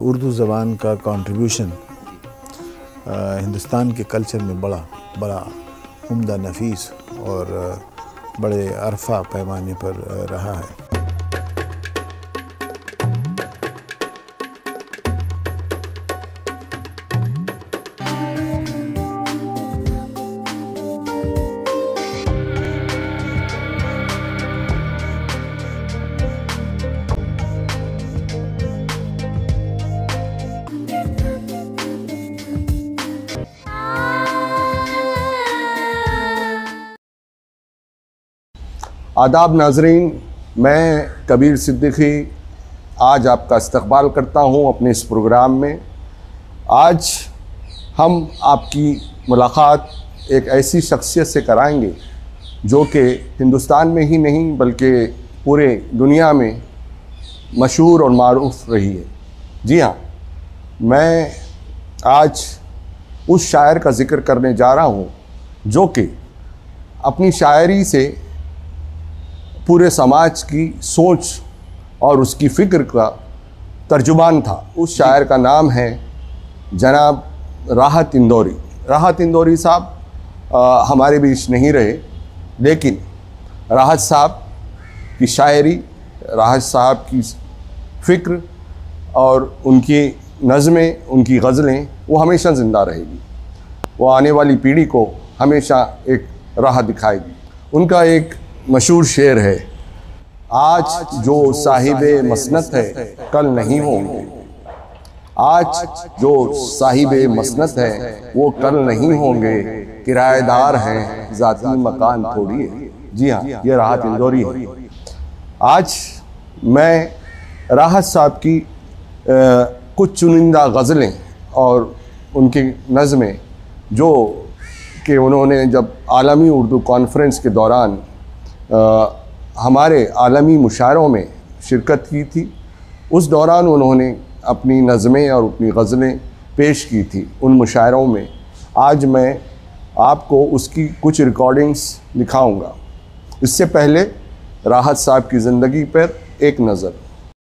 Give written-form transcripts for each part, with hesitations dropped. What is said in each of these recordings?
اردو زبان کا کنٹریبیوشن ہندوستان کے کلچر میں بڑا عمدہ، نفیس اور بڑے عرفہ پیمانے پر رہا ہے۔ آداب ناظرین، میں کبیر صدیقی آج آپ کا استقبال کرتا ہوں اپنے اس پروگرام میں۔ آج ہم آپ کی ملاقات ایک ایسی شخصیت سے کرائیں گے جو کہ ہندوستان میں ہی نہیں بلکہ پورے دنیا میں مشہور اور معروف رہی ہے۔ جی ہاں، میں آج اس شاعر کا ذکر کرنے جا رہا ہوں جو کہ اپنی شاعری سے پورے سماج کی سوچ اور اس کی فکر کا ترجمان تھا۔ اس شاعر کا نام ہے جناب راحت اندوری۔ راحت اندوری صاحب ہمارے بیچ نہیں رہے، لیکن راحت صاحب کی شاعری، راحت صاحب کی فکر اور ان کی نظمیں، ان کی غزلیں وہ ہمیشہ زندہ رہے گی، وہ آنے والی پیڑھی کو ہمیشہ ایک راہ دکھائے گی۔ ان کا ایک مشہور شعر ہے، آج جو صاحب مسنت ہے کل نہیں ہوں گے۔ آج جو صاحب مسنت ہے وہ کل نہیں ہوں گے، کرایہ دار ہیں ذاتی مکان تھوڑی ہے۔ جی ہاں، یہ راحت اندوری ہے۔ آج میں راحت صاحب کی کچھ چنندہ غزلیں اور ان کی نظمیں جو کہ انہوں نے جب عالمی اردو کانفرنس کے دوران ہمارے عالمی مشاعروں میں شرکت کی تھی، اس دوران انہوں نے اپنی نظمیں اور اپنی غزلیں پیش کی تھی ان مشاعروں میں۔ آج میں آپ کو اس کی کچھ ریکارڈنگز دکھاؤں گا۔ اس سے پہلے راحت صاحب کی زندگی پر ایک نظر۔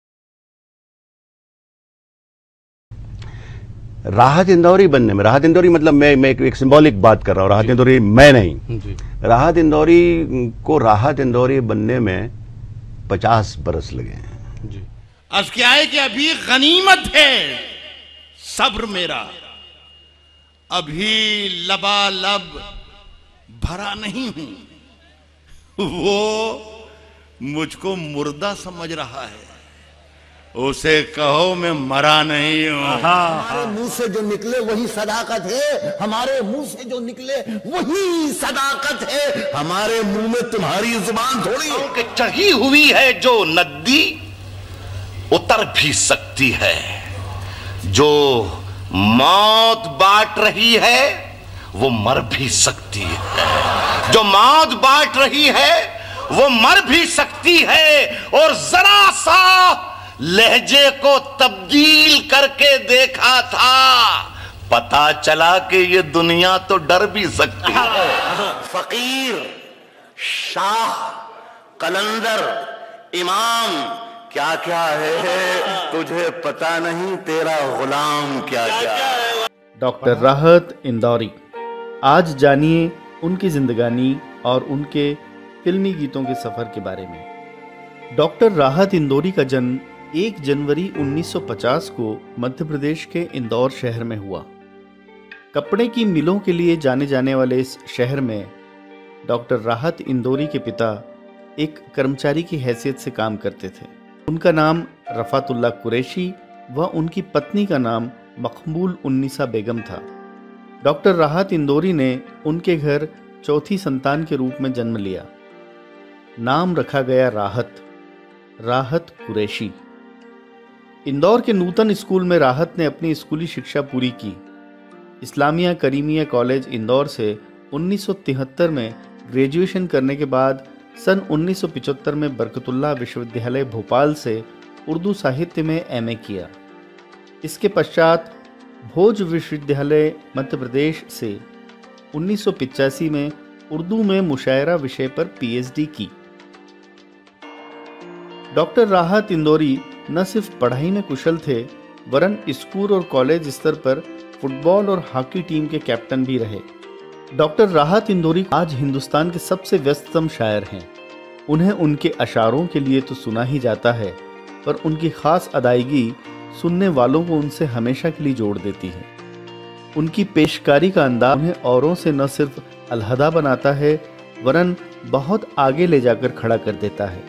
راحت اندوری بننے میں، راحت اندوری مطلب میں ایک سمبولک بات کر رہا ہوں، راحت اندوری میں نہیں، راحت اندوری کو راحت اندوری بننے میں 50 برس لگے ہیں۔ عرض کیا ہے کہ ابھی غنیمت ہے صبر میرا، ابھی لبالب بھرا نہیں ہوں، وہ مجھ کو مردہ سمجھ رہا ہے، اسے کہو میں مرا نہیں ہوں۔ ہمارے منہ سے جو نکلے وہی صداقت ہے، ہمارے منہ سے جو نکلے وہی صداقت ہے، ہمارے منہ میں تمہاری زبان تھوڑی ہے کہ چڑھی ہوئی ہے جو ندی اتر بھی سکتی ہے، جو موت بانٹ رہی ہے وہ مر بھی سکتی ہے، جو موت بانٹ رہی ہے وہ مر بھی سکتی ہے، اور ذرا سا لہجے کو تبدیل کر کے دیکھا تھا، پتا چلا کہ یہ دنیا تو ڈر بھی سکتی ہے۔ فقیر، شاہ، قلندر، امام، کیا کیا ہے تجھے پتا نہیں، تیرا غلام کیا کیا ہے۔ ڈاکٹر راحت اندوری، آج جانیے ان کی زندگانی اور ان کے فلمی گیتوں کے سفر کے بارے میں۔ ڈاکٹر راحت اندوری کا جنم 1 جنوری 1950 کو مدھیہ پردیش کے اندور شہر میں ہوا۔ کپڑے کی ملوں کے لیے جانے جانے والے اس شہر میں ڈاکٹر راحت اندوری کے پتا ایک کرمچاری کی حیثیت سے کام کرتے تھے۔ ان کا نام رفعت اللہ قریشی و ان کی پتنی کا نام مقبول النساء بیگم تھا۔ ڈاکٹر راحت اندوری نے ان کے گھر چوتھی سنتان کے روپ میں جنم لیا۔ نام رکھا گیا راحت قریشی۔ اندور کے نوتن اسکول میں راحت نے اپنی اسکولی شکشا پوری کی۔ اسلامیہ کریمیہ کالج اندور سے 1973 میں گریجویشن کرنے کے بعد سن 1975 میں برکت اللہ وشو ودیالیہ بھوپال سے اردو ساہتیہ میں ایم اے کیا۔ اس کے پشچات بھوج وشو ودیالیہ مدھیہ پردیش سے 1985 میں اردو میں مشاعرہ وشے پر پی ایچ ڈی کی۔ ڈاکٹر راحت اندوری نہ صرف پڑھائی میں کشل تھے वरन स्कूल और कॉलेज स्तर पर फुटबॉल और हॉकी टीम के कैप्टन भी रहे। डॉक्टर राहत इंदौरी आज हिंदुस्तान के सबसे व्यस्ततम शायर हैं। उन्हें उनके अशारों के लिए तो सुना ही जाता है, पर उनकी खास अदायगी सुनने वालों को उनसे हमेशा के लिए जोड़ देती है। उनकी पेशकारी का अंदाज उन्हें औरों से न सिर्फ अलहदा बनाता है, वरन बहुत आगे ले जाकर खड़ा कर देता है।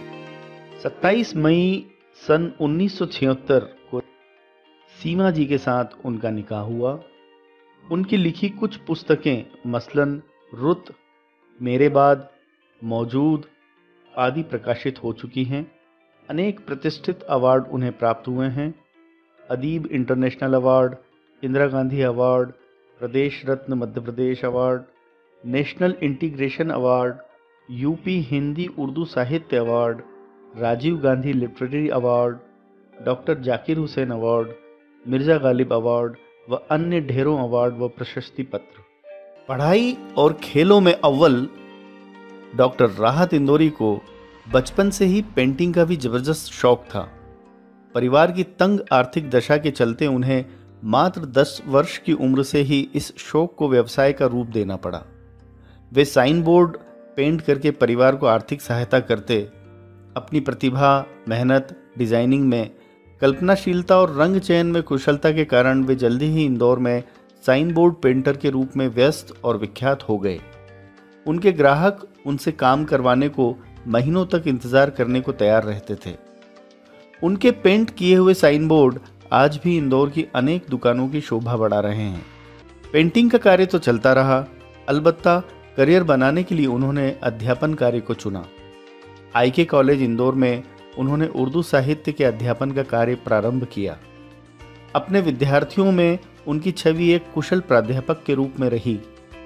27 मई सन 1976 को सीमा जी के साथ उनका निकाह हुआ। उनकी लिखी कुछ पुस्तकें मसलन रुत, मेरे बाद, मौजूद आदि प्रकाशित हो चुकी हैं। अनेक प्रतिष्ठित अवार्ड उन्हें प्राप्त हुए हैं। Adeeb international award, Indira Gandhi award, Pradesh Ratna Madhya Pradesh award, national integration award, UP Hindi Urdu Sahitya award, Rajiv Gandhi literary award, doctor Zakir Hussain award, Mirza Ghalib award व अन्य ढेरों अवार्ड व प्रशस्ति पत्र। पढ़ाई और खेलों में अव्वल डॉक्टर राहत इंदौरी को बचपन से ही पेंटिंग का भी जबरदस्त शौक था। परिवार की तंग आर्थिक दशा के चलते उन्हें मात्र 10 वर्ष की उम्र से ही इस शौक को व्यवसाय का रूप देना पड़ा। वे साइन बोर्ड पेंट करके परिवार को आर्थिक सहायता करते। अपनी प्रतिभा, मेहनत, डिजाइनिंग में कल्पनाशीलता और रंग चयन में कुशलता के कारण वे जल्दी ही इंदौर में साइन बोर्ड पेंटर के रूप में व्यस्त और विख्यात हो गए। उनके ग्राहक उनसे काम करवाने को महीनों तक इंतजार करने को तैयार रहते थे। उनके पेंट किए हुए साइन बोर्ड आज भी इंदौर की अनेक दुकानों की शोभा बढ़ा रहे हैं। पेंटिंग का कार्य तो चलता रहा, अलबत्ता करियर बनाने के लिए उन्होंने अध्यापन कार्य को चुना। आईके कॉलेज इंदौर में उन्होंने उर्दू साहित्य के अध्यापन का कार्य प्रारंभ किया। अपने विद्यार्थियों में उनकी छवि एक कुशल प्राध्यापक के रूप में रही।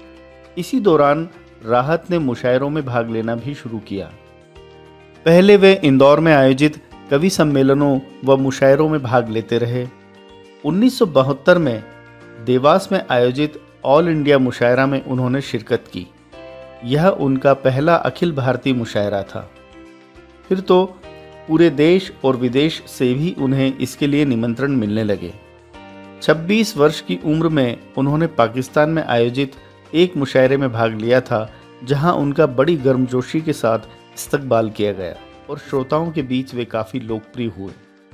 इसी दौरान राहत ने मुशायरों में भाग लेना भी शुरू किया। पहले वे इंदौर में आयोजित कवि सम्मेलनों व मुशायरों में भाग लेते रहे। 1972 में देवास में आयोजित ऑल इंडिया मुशायरा में उन्होंने शिरकत की। यह उनका पहला अखिल भारतीय मुशायरा था। फिर तो पूरे देश और विदेश से भी उन्हें इसके लिए निमंत्रण मिलने लगे। 26 वर्ष की उम्र में उन्होंने पाकिस्तान में आयोजित एक मुशायरे में भाग लिया था, जहां उनका बड़ी गर्मजोशी के साथ इस्तकबाल किया गया और श्रोताओं के बीच वे काफी लोकप्रिय हुए।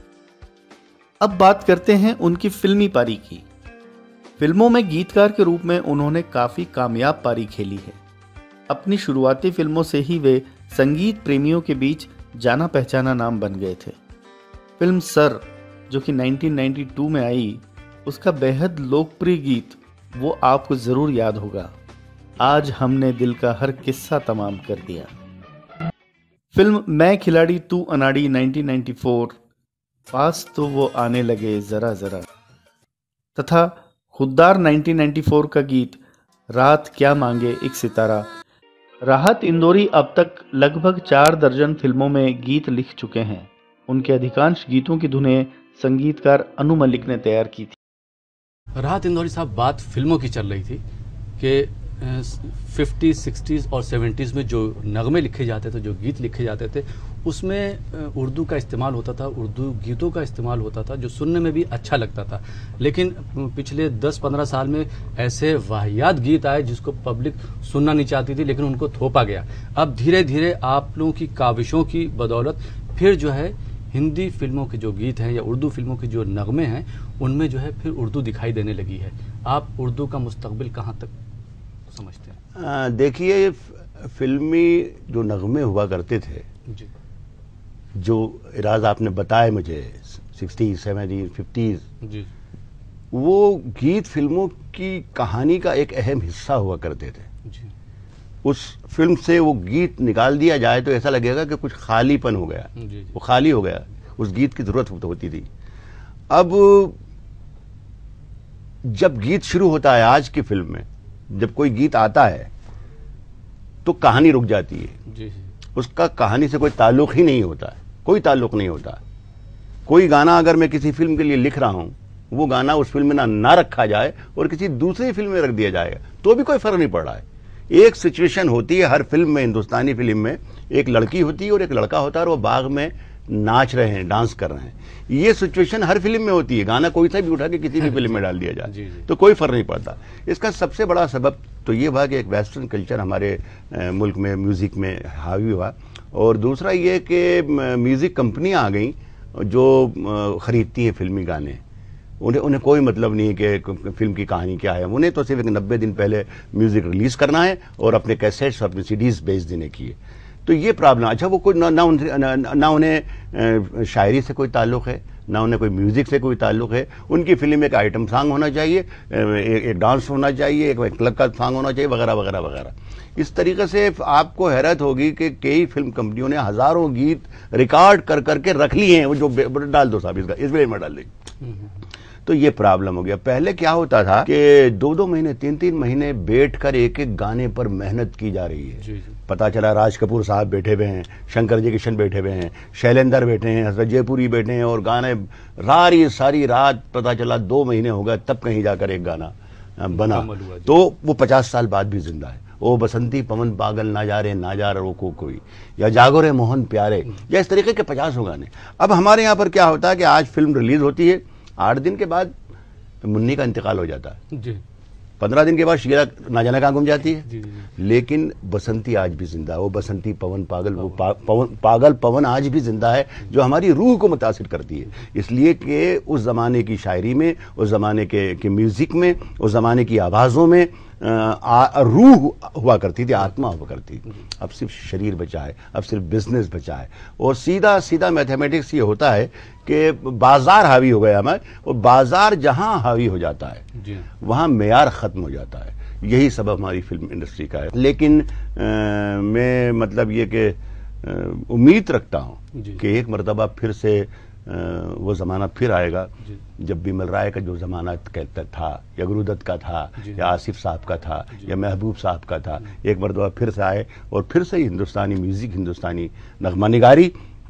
अब बात करते हैं उनकी फिल्मी पारी की। फिल्मों में गीतकार के रूप में उन्होंने काफी कामयाब पारी खेली है। अपनी शुरुआती फिल्मों से ही वे संगीत प्रेमियों के बीच जाना पहचाना नाम बन गए थे। फिल्म सर, जो कि 1992 में आई, उसका बेहद लोकप्रिय गीत वो आपको जरूर याद होगा, आज हमने दिल का हर किस्सा तमाम कर दिया। फिल्म मैं खिलाड़ी तू अनाड़ी 1994, पास तो वो आने लगे जरा जरा, तथा खुद्दार 1994 का गीत रात क्या मांगे एक सितारा। राहत इंदौरी अब तक लगभग 4 दर्जन फिल्मों में गीत लिख चुके हैं। उनके अधिकांश गीतों की धुनें संगीतकार अनु मलिक ने तैयार की थी। राहत इंदौरी साहब, बात फिल्मों की चल रही थी कि 50s, 60s और 70s में जो नगमे लिखे जाते थे, जो गीत लिखे जाते थे, उसमें उर्दू का इस्तेमाल होता था, उर्दू गीतों का इस्तेमाल होता था, जो सुनने में भी अच्छा लगता था। लेकिन पिछले 10-15 साल में ऐसे वाहियात गीत आए जिसको पब्लिक सुनना नहीं चाहती थी, लेकिन उनको थोपा गया। अब धीरे धीरे आप लोगों की काविशों की बदौलत फिर जो है हिंदी फिल्मों के जो गीत हैं या उर्दू फिल्मों के जो नगमे हैं, उनमें जो है फिर उर्दू दिखाई देने लगी है। आप उर्दू का मुस्तकबिल कहाँ तक समझते हैं? देखिए, फिल्मी जो नगमे हुआ करते थे जी, जो इराज आपने बताया मुझे 60s, 70s, 50s, जी, वो गीत फिल्मों की कहानी का एक अहम हिस्सा हुआ करते थे। जी, उस फिल्म से वो गीत निकाल दिया जाए तो ऐसा लगेगा कि कुछ खालीपन हो गया, जी, वो खाली हो गया, उस गीत की जरूरत होती थी। अब जब गीत शुरू होता है आज की फिल्म में, जब कोई गीत आता है तो कहानी रुक जाती है। जी, उसका कहानी से कोई ताल्लुक ही नहीं होता है, कोई ताल्लुक नहीं होता। कोई गाना अगर मैं किसी फिल्म के लिए लिख रहा हूं, वो गाना उस फिल्म में ना रखा जाए और किसी दूसरी फिल्म में रख दिया जाएगा तो भी कोई फर्क नहीं पड़ रहा है। एक सिचुएशन होती है हर फिल्म में, हिंदुस्तानी फिल्म में एक लड़की होती है और एक लड़का होता है और वो बाग में नाच रहे हैं, डांस कर रहे हैं। ये सिचुएशन हर फिल्म में होती है, गाना कोई सा भी उठा के किसी भी फिल्म में डाल दिया जाए तो कोई फर्क नहीं पड़ता। इसका सबसे बड़ा सबब तो ये हुआ कि एक वेस्टर्न कल्चर हमारे मुल्क में म्यूज़िक में हावी हुआ, और दूसरा ये कि म्यूज़िक कंपनियां आ गई जो ख़रीदती हैं फिल्मी गाने। उन्हें कोई मतलब नहीं है कि फिल्म की कहानी क्या है, उन्हें तो सिर्फ एक 90 दिन पहले म्यूज़िक रिलीज़ करना है और अपने कैसेट्स और अपनी सीडीज़ बेच देने की है। तो ये प्रॉब्लम, अच्छा वो कोई ना उन्हें शायरी से कोई ताल्लुक़ है, ना उन्हें कोई म्यूज़िक से कोई ताल्लुक़ है। उनकी फिल्म में एक आइटम सॉन्ग होना चाहिए, एक डांस होना चाहिए, एक क्लब का सॉन्ग होना चाहिए, वगैरह वगैरह वगैरह। इस तरीके से आपको हैरत होगी कि कई फिल्म कंपनियों ने हज़ारों गीत रिकॉर्ड कर करके रख लिए हैं, वो जो डाल दो साहब इसका, इस वे में डाल दें। तो ये प्रॉब्लम हो गया। पहले क्या होता था कि 2-2 महीने 3-3 महीने बैठकर एक एक गाने पर मेहनत की जा रही है। पता चला राज कपूर साहब बैठे हुए हैं, शंकर जी किशन बैठे हुए हैं, शैलेंद्र बैठे हैं, हसरत जयपुरी बैठे हैं, और गाने सारी रात, पता चला 2 महीने हो गए तब कहीं जाकर एक गाना बना। तो वो 50 साल बाद भी जिंदा है। ओ बसंती पवन पागल ना जा रहे रोको कोई, या जागो रे मोहन प्यारे, या इस तरीके के 50 गाने। अब हमारे यहाँ पर क्या होता है कि आज फिल्म रिलीज होती है, 8 दिन के बाद मुन्नी का इंतकाल हो जाता है जी। 15 दिन के बाद शीला ना जाने कहाँ गुम जाती है जी। लेकिन बसंती आज भी जिंदा है। वो बसंती पवन पागल, वो पागल पवन आज भी जिंदा है, जो हमारी रूह को मुतासिर करती है। इसलिए कि उस ज़माने की शायरी में, उस ज़माने के म्यूज़िक में, उस ज़माने की आवाज़ों में रूह हुआ करती थी, आत्मा हुआ करती थी। अब सिर्फ शरीर बचा है, अब सिर्फ बिजनेस बचा है, और सीधा सीधा मैथमेटिक्स ये होता है कि बाजार हावी हो गया हमारे, और बाजार जहां हावी हो जाता है वहां मेयार खत्म हो जाता है। यही सबब हमारी फिल्म इंडस्ट्री का है। लेकिन मैं मतलब ये कि उम्मीद रखता हूं कि एक मरतबा फिर से वो ज़माना फिर आएगा जब बिमल राय का जो ज़माना कहता था, या गुरुदत्त का था, या आसिफ साहब का था, या महबूब साहब का था, एक मरतबा फिर से आए और फिर से हिंदुस्तानी म्यूज़िक, हिंदुस्तानी नगमा निगारी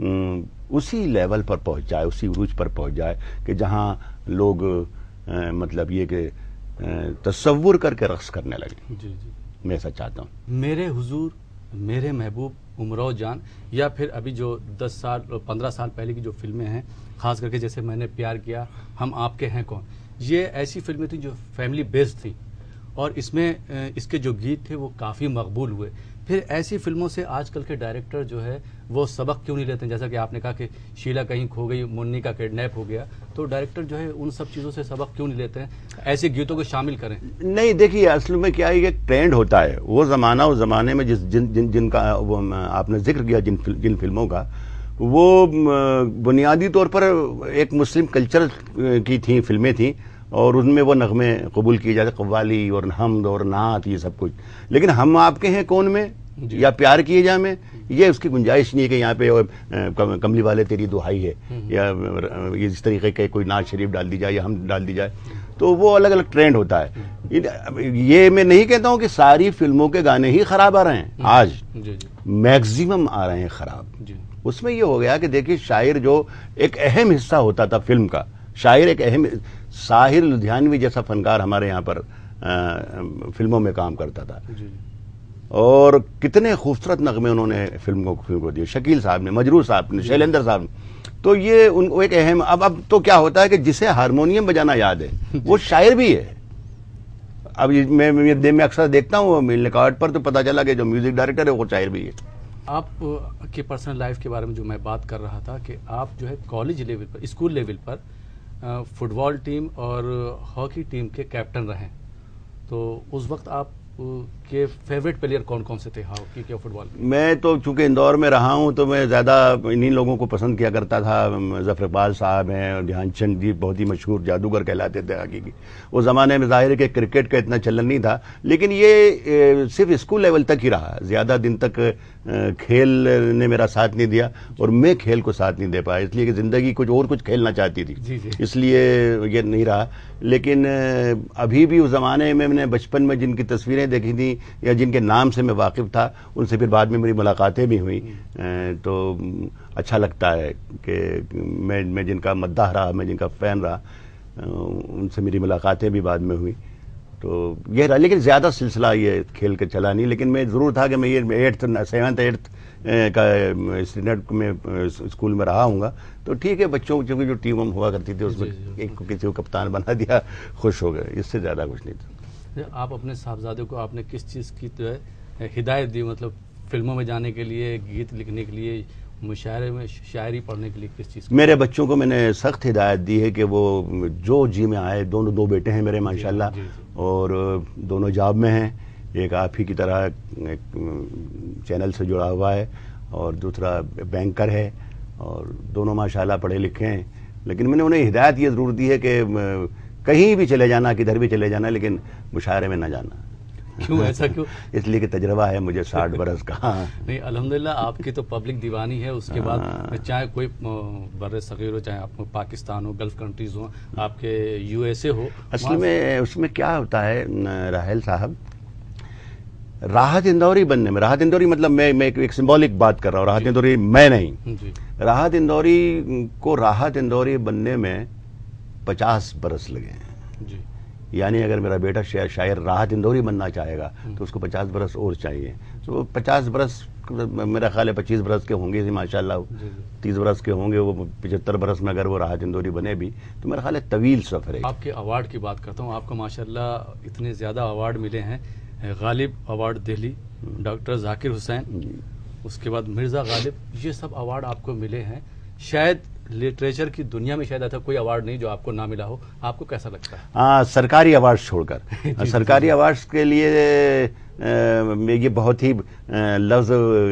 उसी लेवल पर पहुंच जाए, उसी उरूज पर पहुंच जाए कि जहां लोग मतलब ये कि तसव्वुर करके रक्स करने लगे। मैं ऐसा चाहता हूँ। मेरे हुजूर, मेरे महबूब, उमराव जान, या फिर अभी जो 10 साल 15 साल पहले की जो फिल्में हैं, खास करके जैसे मैंने प्यार किया, हम आपके हैं कौन, ये ऐसी फिल्में थी जो फैमिली बेस्ड थी, और इसमें इसके जो गीत थे वो काफ़ी मकबूल हुए। फिर ऐसी फिल्मों से आजकल के डायरेक्टर जो है वो सबक क्यों नहीं लेते हैं? जैसा कि आपने कहा कि शीला कहीं खो गई, मुन्नी का किडनैप हो गया, तो डायरेक्टर जो है उन सब चीज़ों से सबक क्यों नहीं लेते हैं, ऐसे गीतों को शामिल करें? नहीं, देखिए असल में क्या है, ये ट्रेंड होता है। वो ज़माना, उस ज़माने में जिनका वो आपने जिक्र किया, जिन फिल्मों का, वो बुनियादी तौर पर एक मुस्लिम कल्चर की थी फिल्में थी, और उनमें वो नगमे कबूल किए जाते, कव्वाली और हमद और नात, ये सब कुछ। लेकिन हम आपके हैं कौन में या प्यार किए जा में, ये उसकी गुंजाइश नहीं है कि यहाँ पे कमली वाले तेरी दुहाई है, या इस तरीके के कोई नात शरीफ डाल दी जाए या हम डाल दी जाए। तो वो अलग अलग ट्रेंड होता है। ये मैं नहीं कहता हूँ कि सारी फिल्मों के गाने ही खराब आ रहे हैं, आज मैक्सिमम आ रहे हैं खराब। उसमें ये हो गया कि देखिए, शायर जो एक अहम हिस्सा होता था फिल्म का, शायर एक अहम, साहिर लुधियानवी जैसा फनकार हमारे यहाँ पर फिल्मों में काम करता था, और कितने खूबसूरत नगमे उन्होंने फिल्म को दिए, शकील साहब ने, मजरूर साहब ने, शैलेंद्र साहब ने। तो ये उनको एक अहम, अब तो क्या होता है कि जिसे हारमोनियम बजाना याद है वो शायर भी है। अब मैं अक्सर देखता हूँ मिलने कार्ड पर, तो पता चला कि जो म्यूजिक डायरेक्टर है वो शायर भी है। आप की पर्सनल लाइफ के बारे में जो मैं बात कर रहा था कि आप जो है कॉलेज लेवल पर, स्कूल लेवल पर फुटबॉल टीम और हॉकी टीम के कैप्टन रहे, तो उस वक्त आप के फेवरेट प्लेयर कौन कौन से थे हॉकी के, फुटबॉल? मैं तो चूंकि इंदौर में रहा हूं, तो मैं ज़्यादा इन्हीं लोगों को पसंद किया करता था। ज़फ़र इक़बाल साहब हैं, और ध्यानचंद जी बहुत ही मशहूर जादूगर कहलाते थे हॉकी की। उस ज़माने में ज़ाहिर है कि क्रिकेट का इतना चलन नहीं था, लेकिन ये सिर्फ स्कूल लेवल तक ही रहा, ज़्यादा दिन तक खेल ने मेरा साथ नहीं दिया, और मैं खेल को साथ नहीं दे पाया, इसलिए कि ज़िंदगी कुछ खेलना चाहती थी, इसलिए ये नहीं रहा। लेकिन अभी भी उस ज़माने में मैंने बचपन में जिनकी तस्वीरें देखी थी या जिनके नाम से मैं वाकिफ़ था, उनसे फिर बाद में मेरी मुलाकातें भी हुई, तो अच्छा लगता है कि मैं जिनका मद्दाह रहा, मैं जिनका फ़ैन रहा, उनसे मेरी मुलाकातें भी बाद में हुई। तो ये रहा, लेकिन ज़्यादा सिलसिला ये खेल के चला नहीं। लेकिन मैं ज़रूर था कि मैं ये 7th 8th کا اسٹینڈرڈ میں اسکول میں رہا ہوں گا تو ٹھیک ہے، بچوں کی جو ٹیم ہوا کرتی تھی اس میں ایک کو کسی کو کپتان بنا دیا، خوش ہو گئے، اس سے زیادہ کچھ نہیں تھا۔ آپ اپنے صاحبزادے کو آپ نے کس چیز کی جو ہے ہدایت دی، مطلب فلموں میں جانے کے لیے، گیت لکھنے کے لیے، مشاعرے میں شاعری پڑھنے کے لیے، کس چیز کی؟ میرے بچوں کو میں نے سخت ہدایت دی ہے کہ وہ جو جی میں آئے، دو بیٹے ہیں میرے ماشاءاللہ، اور دونوں جاب میں ہیں، ایک آپ ہی کی طرح ایک چینل سے جڑا ہوا ہے اور دوسرا بینکر ہے، اور دونوں ماشاءاللہ پڑھے لکھے ہیں، لیکن میں نے انہیں ہدایت یہ ضرور دی ہے کہ کہیں بھی چلے جانا، کدھر بھی چلے جانا، لیکن مشاعرے میں نہ جانا۔ کیوں ایسا کیوں؟ اس لیے کہ تجربہ ہے مجھے 60 برس کا۔ نہیں الحمدللہ آپ کی تو پبلک دیوانی ہے، اس کے بعد چاہے کوئی بر صغیر ہو، چاہے آپ پاکستان ہو، گلف کنٹریز ہوں، آپ کے یو ایس اے ہو، اصل میں اس میں کیا ہوتا ہے راحل صاحب، راحت اندوری بننے میں، راحت اندوری مطلب میں ایک سمبولک بات کر رہا ہوں، راحت اندوری میں نہیں، راحت اندوری کو راحت اندوری بننے میں 50 برس لگے ہیں، یعنی اگر میرا بیٹا شاعر راحت اندوری بننا چاہے گا تو اس کو 50 برس اور چاہیے، تو 50 برس میرا خیال ہے 25 برس کے ہوں گے ماشاءاللہ، 30 برس کے ہوں گے وہ، 75 برس میں اگر وہ راحت اندوری بنے بھی تو میرا خیال ہے طویل سفر ہے۔ آپ کے ایوارڈ کی بات کرتا ہوں، آپ کو ماشاءاللہ اتنے زیادہ ایوارڈ ملے ہیں، غالب ایوارڈ دہلی، ڈاکٹر ذاکر حسین، اس کے بعد مرزا غالب، یہ سب ایوارڈ آپ کو ملے ہیں، شاید لٹریچر کی دنیا میں شاید ایسا کوئی ایوارڈ نہیں جو آپ کو نہ ملا ہو، آپ کو کیسا لگتا ہے؟ ہاں، سرکاری ایوارڈ چھوڑ کر، سرکاری ایوارڈز کے لیے یہ بہت ہی لفظ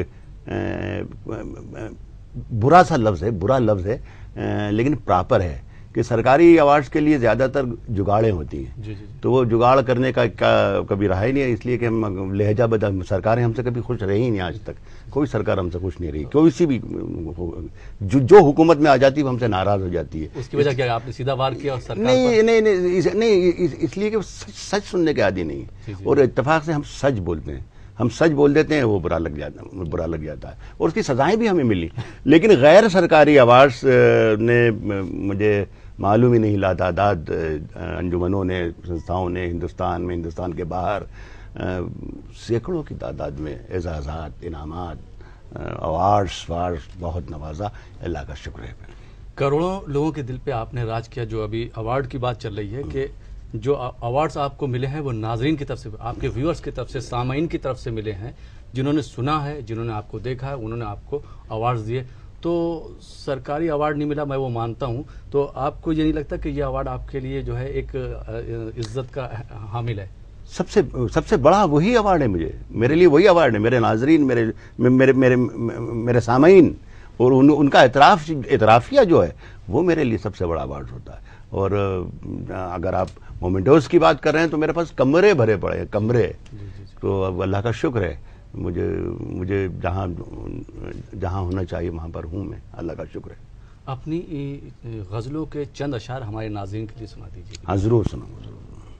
برا سا لفظ ہے، برا لفظ ہے، لیکن پراپر ہے کہ سرکاری ایوارڈز کے لیے زیادہ تر جگاڑیں ہوتی ہیں، تو وہ جگاڑ کرنے کا کبھی رہا ہی نہیں ہے، اس لیے کہ ہم لہجہ سرکاریں ہم سے کبھی خوش رہی ہی نہیں، آج تک کوئی سرکار ہم سے خوش نہیں رہی، کوئی سی بھی جو حکومت میں آ جاتی ہے وہ ہم سے ناراض ہو جاتی ہے۔ اس کی وجہ کیا، آپ نے سیدھا وار کیا اور سرکار نہیں، اس لیے کہ سچ سننے کے عادی نہیں، اور اتفاق سے ہم سچ بولتے ہیں، ہم سچ بول دیتے ہیں، وہ برا لگ جاتا ہے، اور اس کی سزائیں بھی ہمیں ملی، لیکن غیر سرکاری ایوارڈز نے مجھے معلوم ہی نہیں، لاتعداد انجمنوں نے، سنستھاؤں نے، ہندوستان کے باہر سینکڑوں کی تعداد میں اعزازات، انعامات، ایوارڈز بہت نوازا، اللہ کا شکر ہے۔ کروڑوں لوگوں کے دل پہ آپ نے راج کیا، جو ابھی ایوارڈ کی بات چل رہی ہے کہ جو ایوارڈز آپ کو ملے ہیں وہ ناظرین کی طرف سے، آپ کے ویورز کی طرف سے، سامعین کی طرف سے ملے ہیں، جنہوں نے سنا ہے، جنہوں نے آپ کو دیکھا ہے، انہوں نے آپ کو ایوارڈز دیے، تو سرکاری ایوارڈ نہیں ملا، میں وہ مانتا ہوں، تو آپ کو یہ نہیں لگتا کہ یہ ایوارڈ آپ کے لیے جو ہے ایک عزت کا حامل ہے؟ سب سے بڑا وہی ایوارڈ ہے، میرے لیے وہی ایوارڈ ہے، میرے ناظرین، میرے سامعین اور ان کا اعترافیہ جو ہے وہ میرے لیے سب سے بڑا ایوارڈ ہوتا ہے۔ اور اگر آپ مومنٹوز کی بات کر رہے ہیں تو میرے پاس کمرے بھرے پڑے ہیں، کمرے، تو اب اللہ کا شکر ہے، مجھے جہاں ہونا چاہیے وہاں پر ہوں میں، اللہ کا شکر ہے۔ اپنی غزلوں کے چند اشعار ہمارے ناظرین کے لیے سنا دیجیے۔ ہاں ضرور سناؤں، ضرور۔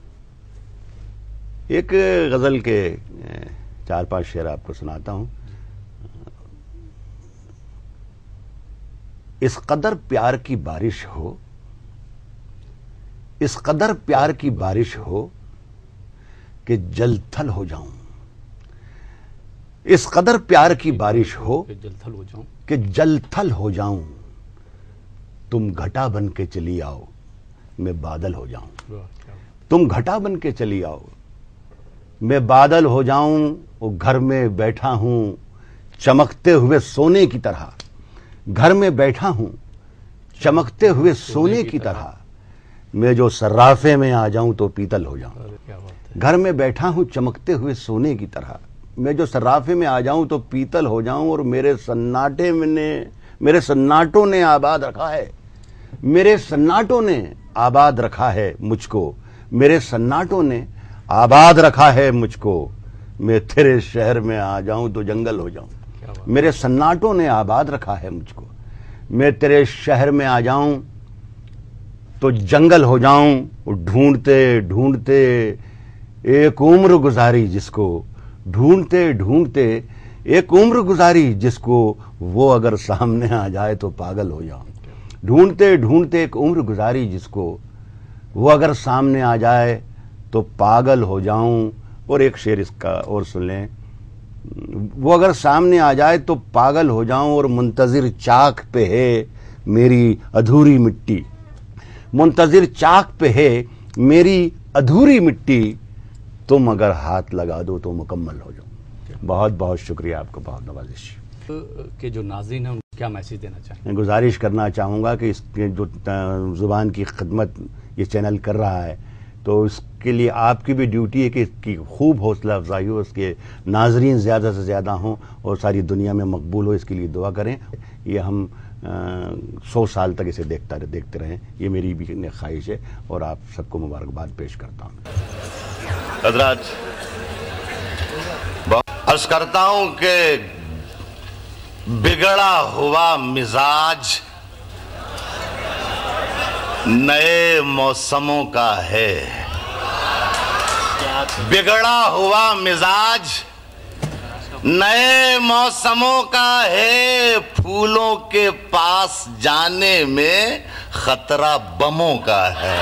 ایک غزل کے 4-5 شعر آپ کو سناتا ہوں۔ اس قدر پیار کی بارش ہو، اس قدر پیار کی بارش ہو کہ جل تھل ہو جاؤں، اس قدر پیار کی بارش ہو کہ جل تھل ہو جاؤں، تم گھٹا بن کے چلی آؤ میں بادل ہو جاؤں، تم گھٹا بن کے چلی آؤ میں بادل ہو جاؤں، وہ گھر میں بیٹھا ہوں چمکتے ہوئے سونے کی طرح، گھر میں بیٹھا ہوں چمکتے ہوئے سونے کی طرح، میں جو صرافے میں آ جاؤں تو پیتل ہو جاؤں، گھر میں بیٹھا ہوں چمکتے ہوئے سونے کی طرح، میں جو صرافے میں آ جاؤں تو پیتل ہو جاؤں، اور میرے سناٹوں نے آباد رکھا ہے، میرے سناٹوں نے آباد رکھا ہے مجھ کو، میرے سناٹوں نے آباد رکھا ہے مجھ کو، میں تیرے شہر میں آ جاؤں تو جنگل ہو جاؤں، میرے سناٹوں نے آباد رکھا ہے مجھ کو، میں تیرے شہر میں آ جاؤں تو جنگل ہو جاؤں، ڈھونڈتے ڈھونڈتے ایک عمر گزاری جس کو، ڈھونڈتے ڈھونڈتے ایک عمر گزاری جس کو، وہ اگر سامنے آ جائے تو پاگل ہو جاؤں، ڈھونڈتے ڈھونڈتے ایک عمر گزاری جس کو، وہ اگر سامنے آ جائے تو پاگل ہو جاؤں۔ اور ایک شعر اس کا اور سن لیں وہ اگر سامنے آ جائے تو پاگل ہو جاؤں اور منتظر چاک پہ ہے میری ادھوری مٹی، منتظر چاک پہ ہے میری ادھوری مٹی، تم اگر ہاتھ لگا دو تو مکمل ہو جاؤں۔ بہت بہت شکریہ آپ کو، بہت نوازش کہ جو ناظرین ہیں ان کو کیا میسیج دینا چاہیں؟ میں گزارش کرنا چاہوں گا کہ اس کے جو زبان کی خدمت یہ چینل کر رہا ہے تو اس کے لیے آپ کی بھی ڈیوٹی ہے کہ اس کی خوب حوصلہ افزائی ہو، اس کے ناظرین زیادہ سے زیادہ ہوں اور ساری دنیا میں مقبول ہو، اس کے لیے دعا کریں۔ یہ ہم 100 سال تک اسے دیکھتے رہیں، یہ میری بھی خواہش ہے اور آپ سب کو مبارکباد پیش کرتا ہوں۔ حضرات عرض کرتا ہوں کہ بگڑا ہوا مزاج نئے موسموں کا ہے، بگڑا ہوا مزاج نئے موسموں کا ہے، پھولوں کے پاس جانے میں خطرہ بموں کا ہے۔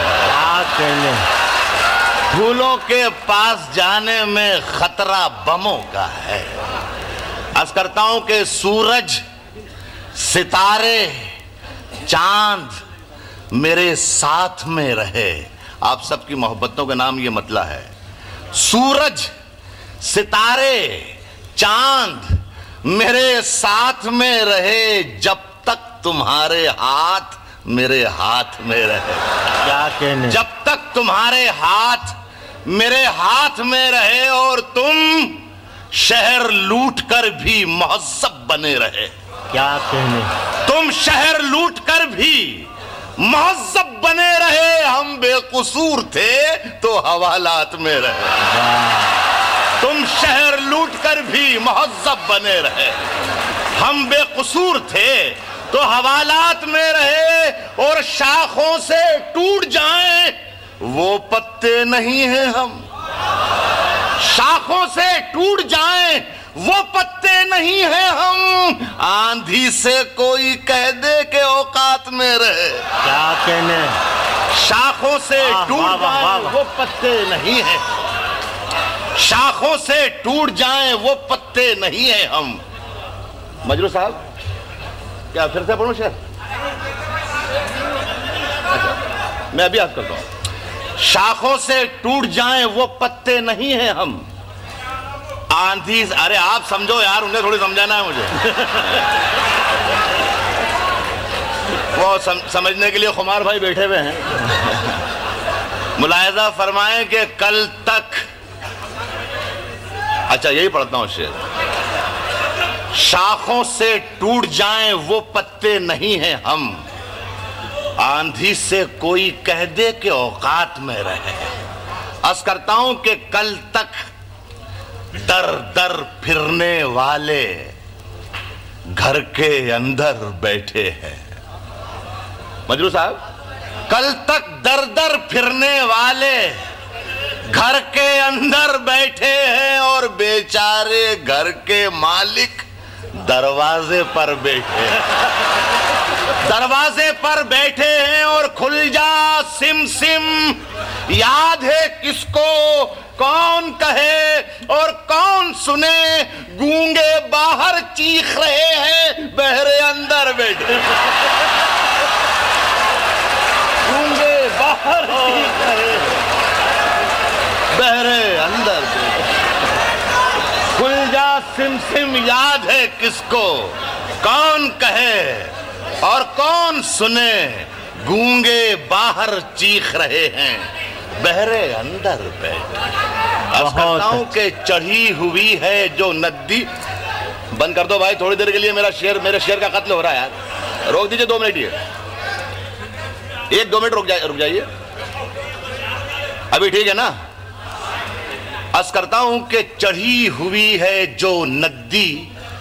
پھولوں کے پاس جانے میں خطرہ بموں کا ہے۔ عرض کرتا ہوں کہ سورج، ستارے، چاند میرے ساتھ میں رہے، آپ سب کی محبتوں کا نام یہ مطلع ہے۔ سورج، ستارے، چاند میرے ساتھ میں رہے، جب تک تمہارے ہاتھ میرے ہاتھ میں رہے۔ کیا کہنے، جب تک تمہارے ہاتھ میرے ہاتھ میں رہے اور تم شہر لوٹ کر بھی مہذب بنے رہے۔ کیا کہنے، تم شہر لوٹ کر بھی مہذب بنے رہے، ہم بے قصور تھے تو حوالات میں رہے۔ تم شہر لوٹ کر بھی مہذب بنے رہے، ہم بے قصور تھے تو حوالات میں رہے، اور شاخوں سے ٹوٹ جائیں وہ پتے نہیں ہیں ہم، شاخوں سے ٹوٹ جائیں وہ پتے نہیں ہیں ہم، آندھی سے کوئی کہہ دے کہ اوقات میں رہے۔ کیا کہنے، شاخوں سے ٹوٹ جائیں وہ پتے نہیں ہیں، شاخوں سے ٹوٹ جائیں وہ پتے نہیں ہیں ہم۔ مجروح صاحب کیا پھر سے پڑھوں شعر؟ میں ابھی آپ کرتا ہوں۔ شاخوں سے ٹوٹ جائیں وہ پتے نہیں ہیں ہم، آندھی، ارے آپ سمجھو یار، انہیں تھوڑی سمجھانا ہے مجھے۔ وہ سمجھنے کے لیے خمار بھائی بیٹھے ہوئے ہیں۔ ملاحظہ فرمائیں کہ کل تک، اچھا یہی پڑھتا ہوں شعر، شاخوں سے ٹوٹ جائیں وہ پتے نہیں ہیں ہم، آندھی سے کوئی کہہ دے کہ اوقات میں رہے۔ عرض کرتا ہوں کہ کل تک در در پھرنے والے گھر کے اندر بیٹھے ہیں۔ مجروح صاحب، کل تک در در پھرنے والے گھر کے اندر بیٹھے ہیں، اور بیچارے گھر کے مالک دروازے پر بیٹھے ہیں، دروازے پر بیٹھے ہیں، اور کھل جا سم سم یاد ہے کس کو، کون کہے اور کون سنے، گونگے باہر چیخ رہے ہیں، بہرے اندر بیٹھے، گونگے باہر چیخ رہے ہیں، بہرے اندر بیٹھے، کھل جا سم سم یاد ہے کس کو، کون کہے اور کون سنے، گونگے باہر چیخ رہے ہیں، بہرے اندر بیٹھے۔ عرض کرتا ہوں کہ چڑھی ہوئی ہے جو ندی، بند کر دو بھائی تھوڑی دیر کے لیے، میرے شعر کا قتل ہو رہا ہے یار، روک دیجئے 2 منٹ یہ، 1-2 منٹ رک جائیے، ابھی ٹھیک ہے نا؟ عرض کرتا ہوں کہ چڑھی ہوئی ہے جو ندی،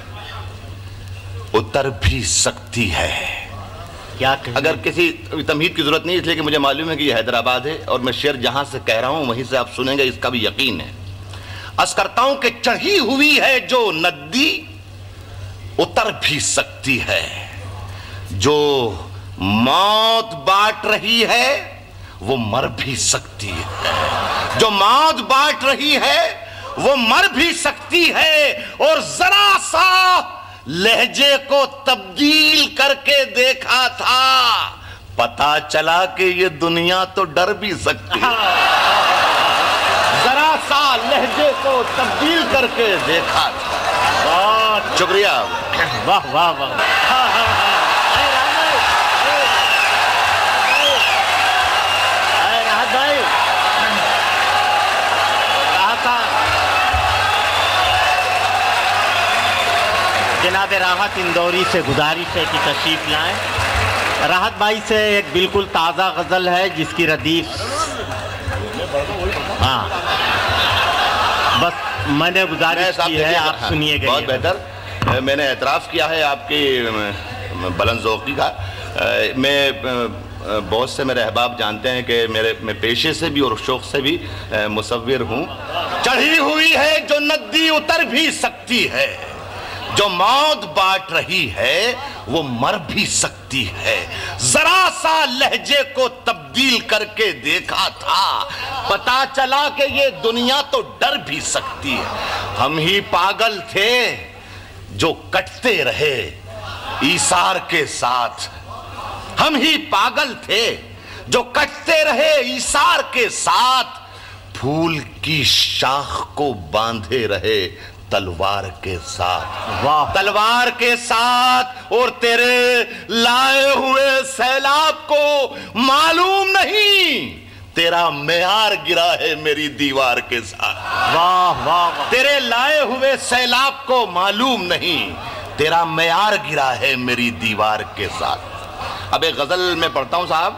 اتر بھی سکتی ہے۔ کیا کہنے، اگر کسی تمہید کی ضرورت نہیں، اس لیے کہ مجھے معلوم ہے کہ یہ حیدرآباد ہے، اور میں شعر جہاں سے کہہ رہا ہوں وہیں سے آپ سنیں گے، اس کا بھی یقین ہے۔ عرض کرتا ہوں کہ چڑھی ہوئی ہے جو ندی، اتر بھی سکتی ہے، جو موت بانٹ رہی ہے وہ مر بھی سکتی ہے، جو موت بانٹ رہی ہے وہ مر بھی سکتی ہے اور ذرا سا لہجے کو تبدیل کر کے دیکھا تھا، پتا چلا کہ یہ دنیا تو ڈر بھی سکتی ہے۔ ذرا سا لہجے کو تبدیل کر کے دیکھا تھا۔ بہت شکریہ، واہ واہ واہ۔ جناب راحت اندوری سے گزارش ہے کہ تشریف لائیں۔ راحت بھائی سے ایک بالکل تازہ غزل ہے جس کی ردیف، ہاں بس میں نے گزارش کی ہے، آپ سنیے گا۔ بہت بہتر، میں نے اعتراف کیا ہے آپ کی بلند ذوقی کا۔ میں بہت سے میرے احباب جانتے ہیں کہ میں پیشے سے بھی اور شوق سے بھی مصور ہوں۔ چڑھی ہوئی ہے جو ندی اتر بھی سکتی ہے، جو موت بانٹ رہی ہے وہ مر بھی سکتی ہے، ذرا سا لہجے کو تبدیل کر کے دیکھا تھا، پتا چلا کہ یہ دنیا تو ڈر بھی سکتی ہے۔ ہم ہی پاگل تھے جو کٹتے رہے ایثار کے ساتھ، ہم ہی پاگل تھے جو کٹتے رہے ایثار کے ساتھ، پھول کی شاخ کو باندھے رہے تلوار کے ساتھ، تلوار کے ساتھ، اور تیرے لائے ہوئے سیلاب کو معلوم نہیں تیرا معیار گرا ہے میری دیوار کے ساتھ۔ واہ واہ، تیرے لائے ہوئے سیلاب کو معلوم نہیں تیرا معیار گرا ہے میری دیوار کے ساتھ۔ اب ایک غزل میں پڑھتا ہوں صاحب۔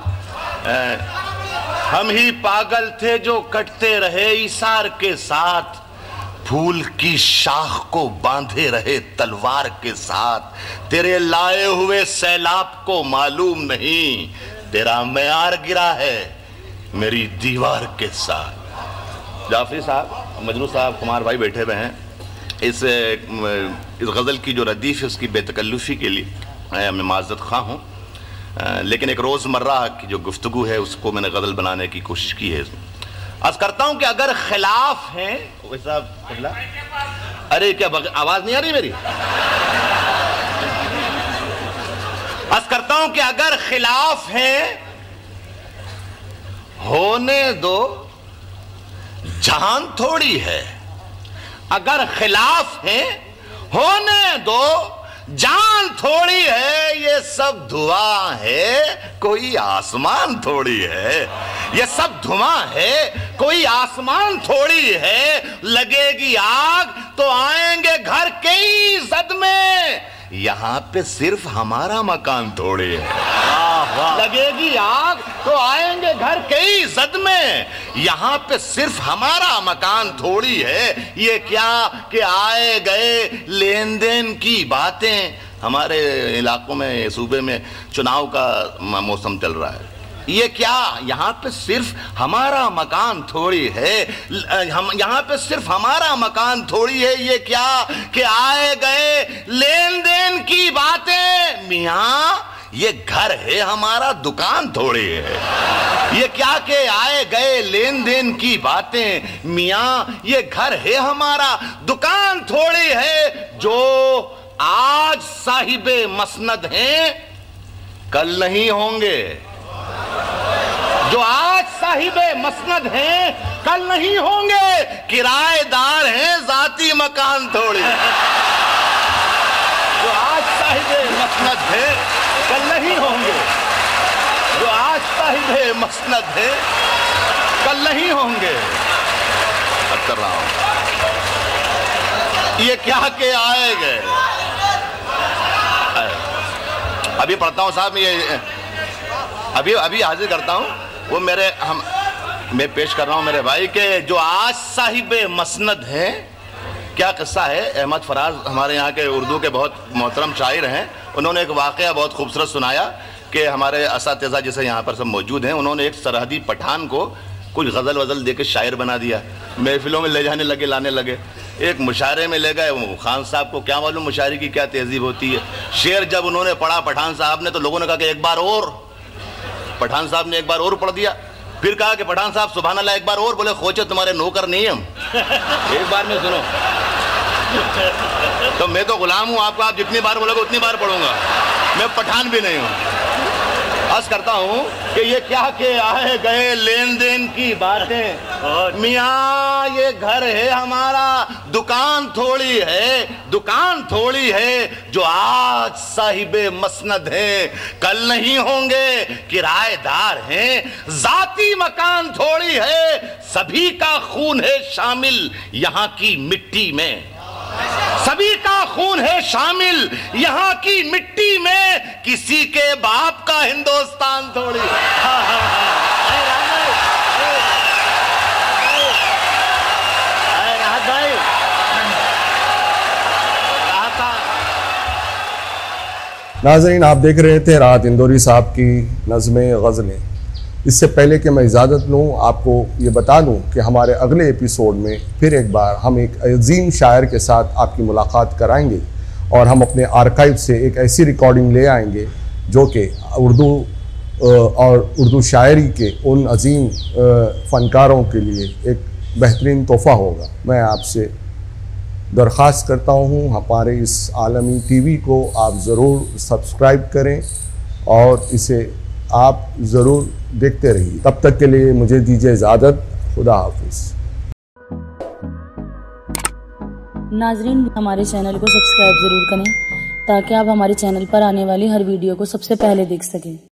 ہم ہی پاگل تھے جو کٹتے رہے ایثار کے ساتھ، پھول کی شاخ کو باندھے رہے تلوار کے ساتھ، تیرے لائے ہوئے سیلاب کو معلوم نہیں تیرا معیار گرا ہے میری دیوار کے ساتھ۔ جعفری صاحب، مجروح صاحب، کمار بھائی بیٹھے ہوئے ہیں۔ اس غزل کی جو ردیف ہے اس کی بے تکلفی کے لیے میں معذرت خواہ ہوں، لیکن ایک روزمرہ کی جو گفتگو ہے اس کو میں نے غزل بنانے کی کوشش کی ہے۔ اس میں عرض کرتا ہوں کہ اگر خلاف ہیں، ارے کیا آواز نہیں آ رہی میری؟ عرض کرتا ہوں کہ اگر خلاف ہیں ہونے دو، جان تھوڑی ہے۔ اگر خلاف ہیں ہونے دو، جان تھوڑی ہے، یہ سب دھواں ہے کوئی آسمان تھوڑی ہے، یہ سب دھواں ہے کوئی آسمان تھوڑی ہے، لگے گی آگ تو آئیں گے گھر کئی زد میں، یہاں پہ صرف ہمارا مکان تھوڑی ہے۔ لگے گی آگ تو آئیں گے گھر کئی زد میں، یہاں پہ صرف ہمارا مکان تھوڑی ہے، یہ کیا کہ آئے گئے لین دین کی باتیں۔ ہمارے علاقوں میں، صوبے میں چناؤ کا موسم چل رہا ہے، یہ کیا یہاں پہ صرف ہمارا مکان تھوڑی ہے، یہاں پہ صرف ہمارا مکان تھوڑی ہے، یہ کیا کہ آئے گئے لین دین کی باتیں، میاں یہ گھر ہے ہمارا دکان تھوڑی ہے، یہ کیا کہ آئے گئے لین دین کی باتیں، میاں یہ گھر ہے ہمارا دکان تھوڑی ہے، جو آج صاحب مسند ہیں کل نہیں ہوں گے، جو آج صاحب مسند ہیں کل نہیں ہوں گے، کرائے دار ہیں ذاتی مکان تھوڑی، جو آج صاحب مسند ہیں کل نہیں ہوں گے، جو آج صاحب مسند ہیں کل نہیں ہوں گے۔ اب کر رہا ہوں، یہ کیا کہ آئے گئے، ابھی پڑھتا ہوں صاحب، ابھی حاضر کرتا ہوں، وہ میں پیش کر رہا ہوں میرے بھائی کہ جو آج صاحب مسند ہیں۔ کیا قصہ ہے، احمد فراز ہمارے یہاں کے اردو کے بہت محترم شاعر ہیں، انہوں نے ایک واقعہ بہت خوبصورت سنایا کہ ہمارے اساتذہ جیسے یہاں پر سب موجود ہیں، انہوں نے ایک سرحدی پٹھان کو کچھ غزل وزل دے کے شاعر بنا دیا، محفلوں میں لے جانے لگے، لانے لگے، ایک مشاعرے میں لے گئے، خان صاحب کو کیا معلوم مشاعرے کی کیا تہذیب ہوتی ہے، شعر جب انہوں نے پڑھا پٹھان صاحب نے تو لوگوں نے کہا کہ ایک بار اور، پٹھان صاحب نے ایک بار اور پڑھ دیا، फिर कहा कि पठान साहब सुभान अल्लाह एक बार और, बोले खोचे तुम्हारे नौकर नहीं हम। एक बार में सुनो, तो मैं तो गुलाम हूं आपका, आप जितनी बार बोलोगे उतनी बार पढ़ूंगा, मैं पठान भी नहीं हूं। अर्ज करता हूं कि ये क्या के आए गए लेन देन की बातें, मियाँ ये घर है हमारा, दुकान थोड़ी है, दुकान थोड़ी है, जो आज साहिबे मसनद हैं कल नहीं होंगे, किराएदार हैं, जाती मकान थोड़ी है, सभी का खून है शामिल यहाँ की मिट्टी में, सभी का खून है शामिल यहाँ की मिट्टी में, किसी के बाप का हिंदुस्तान थोड़ी। नाज़रीन, आप देख रहे थे राहत इंदौरी साहब की नज़्में गज़लें। इससे पहले कि मैं इजाज़त लूँ, आपको ये बता दूँ कि हमारे अगले एपिसोड में फिर एक बार हम एक अजीम शायर के साथ आपकी मुलाकात कराएंगे और हम अपने आर्काइव से एक ऐसी रिकॉर्डिंग ले आएंगे जो कि उर्दू और उर्दू शायरी के उन अजीम फ़नकारों के लिए एक बेहतरीन तोहफ़ा होगा। मैं आपसे दरख्वास्त करता हूँ हमारे इस आलमी टीवी को आप ज़रूर सब्सक्राइब करें और इसे आप ज़रूर देखते रहिए। तब तक के लिए मुझे दीजिए इजाज़त। खुदा हाफिज़। नाजरीन, हमारे चैनल को सब्सक्राइब ज़रूर करें ताकि आप हमारे चैनल पर आने वाली हर वीडियो को सबसे पहले देख सकें।